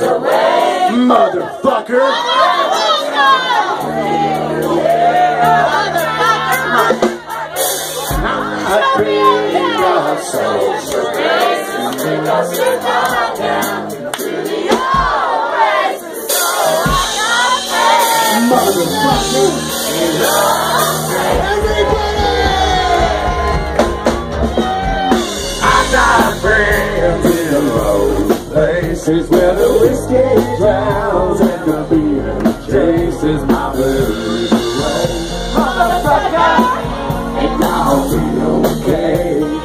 Motherfucker! I bring our souls to grace and take us to down to the oasis. Motherfucker! I got friends in low places where the whiskey drowns and the beer chases my blues away. Motherfucker, it's all be okay.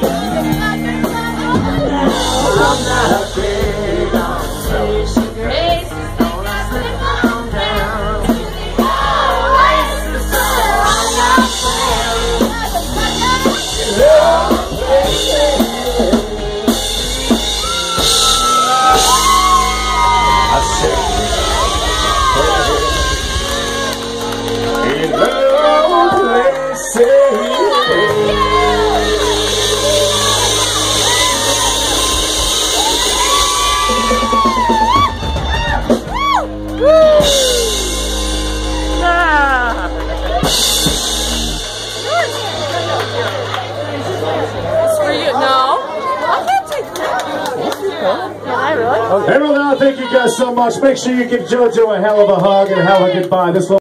I'm not a big on social graces, don't I slip on down to the oasis, so I'm not playing. Everyone, thank you guys so much. Make sure you give JoJo a hell of a hug and a hell of a goodbye. This